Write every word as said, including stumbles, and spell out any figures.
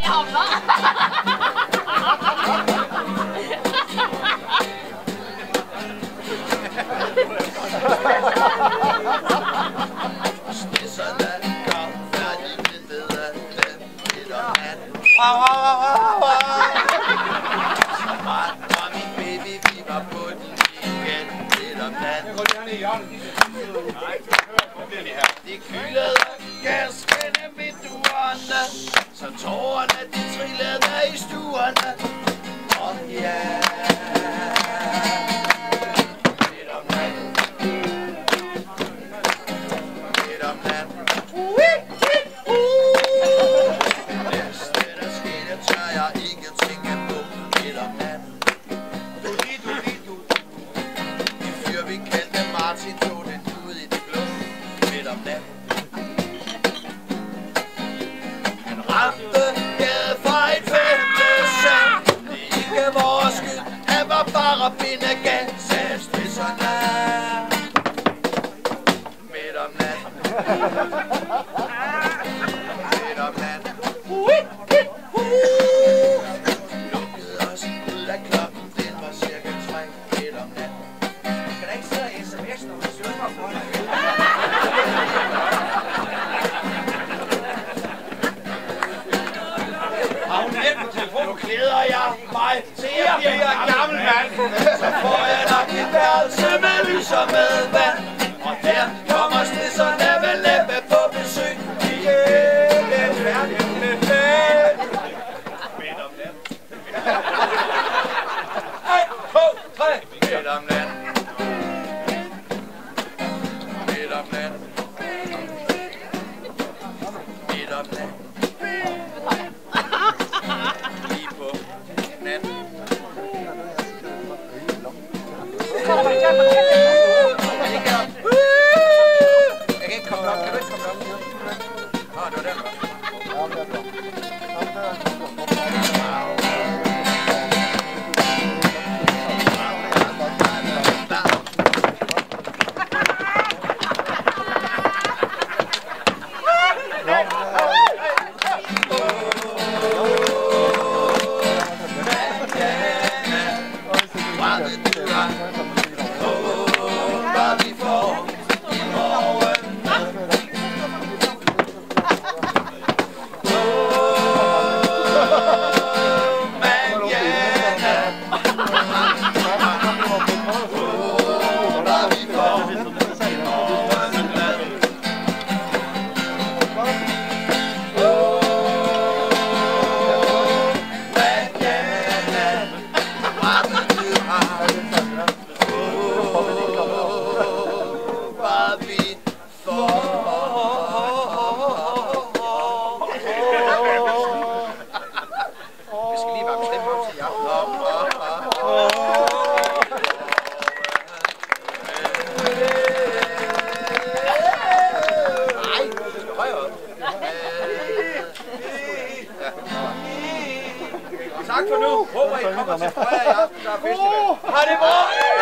Det kylede gasken af vinduerne, så tårerne de trillede i stuerne. Og ja, midt om natten, midt om natten. Næste der skete, tør jeg ikke tænke på. Midt om natten, de fyr vi kaldte Martin tog den ud i det blå. Midt om natten, han ramte gade fra et femte seng. Det er ikke vores skyld, han var bare bindegal. Sagde strisserne midt om natten, midt om natten. Lukkede os ud af klokken, den var cirka tre. Midt om natten. Skal der ikke sidde sms, når du søger for dig? Har hun net på telefonen? Nu klæder jeg mig til jeg bliver en gammel mand. Så får jeg nok et værelse med lys og med vand. Og der kommer strisserne vel næppe på besøg. Vi er lidt færdige med det. Midt om natten. En, to, tre. Midt om natten. Midt om natten. Midt om natten. Lige på natten. Jeg kan ikke komme op. Kan du ikke komme op? Åh, det var den, tak for nu. Håber I kommer til Freja i aften, der er festival. Har det været?